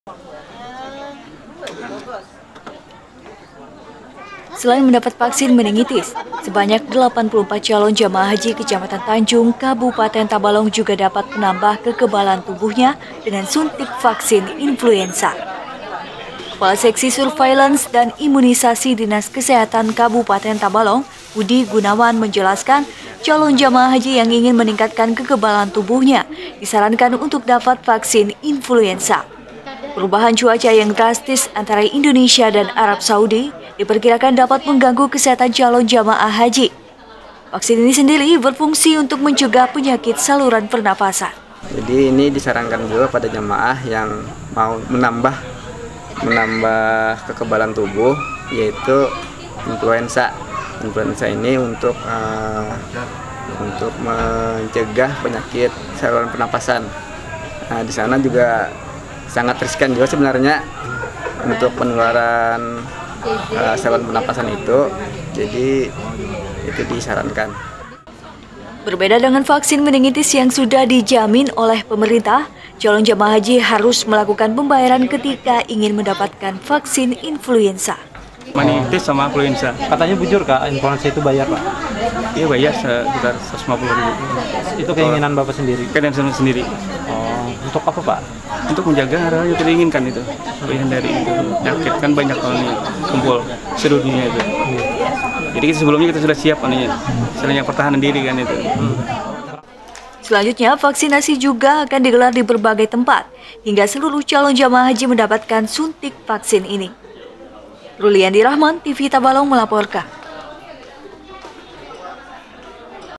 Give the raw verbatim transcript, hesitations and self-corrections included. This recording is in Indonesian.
Selain mendapat vaksin meningitis, sebanyak delapan puluh empat calon jamaah haji Kecamatan Tanjung, Kabupaten Tabalong juga dapat menambah kekebalan tubuhnya dengan suntik vaksin influenza. Kepala Seksi Surveillance dan Imunisasi Dinas Kesehatan Kabupaten Tabalong, Budi Gunawan menjelaskan, calon jamaah haji yang ingin meningkatkan kekebalan tubuhnya disarankan untuk dapat vaksin influenza. Perubahan cuaca yang drastis antara Indonesia dan Arab Saudi diperkirakan dapat mengganggu kesehatan calon jamaah haji. Vaksin ini sendiri berfungsi untuk mencegah penyakit saluran pernapasan. Jadi ini disarankan juga pada jamaah yang mau menambah menambah kekebalan tubuh, yaitu influenza. Influenza ini untuk uh, untuk mencegah penyakit saluran pernapasan. Nah, di sana juga sangat riskan juga sebenarnya untuk penularan uh, saluran pernapasan itu, jadi itu disarankan. Berbeda dengan vaksin meningitis yang sudah dijamin oleh pemerintah, calon jamaah haji harus melakukan pembayaran ketika ingin mendapatkan vaksin influenza. Meningitis sama influenza. Katanya bujur Kak, influenza itu bayar Pak? Iya bayar sekitar seratus lima puluh ribu. Itu keinginan Bapak sendiri? Keinginan saya sendiri. Oh, untuk apa Pak? Untuk menjaga hal yang tidak diinginkan itu, menghindari itu penyakit kan banyak orang yang kumpul seluruh dunia itu. Jadi sebelumnya kita sudah siap anunya, selain pertahanan diri kan itu. Selanjutnya, vaksinasi juga akan digelar di berbagai tempat hingga seluruh calon jamaah haji mendapatkan suntik vaksin ini. Ruliandi Rahman, T V Tabalong melaporkan.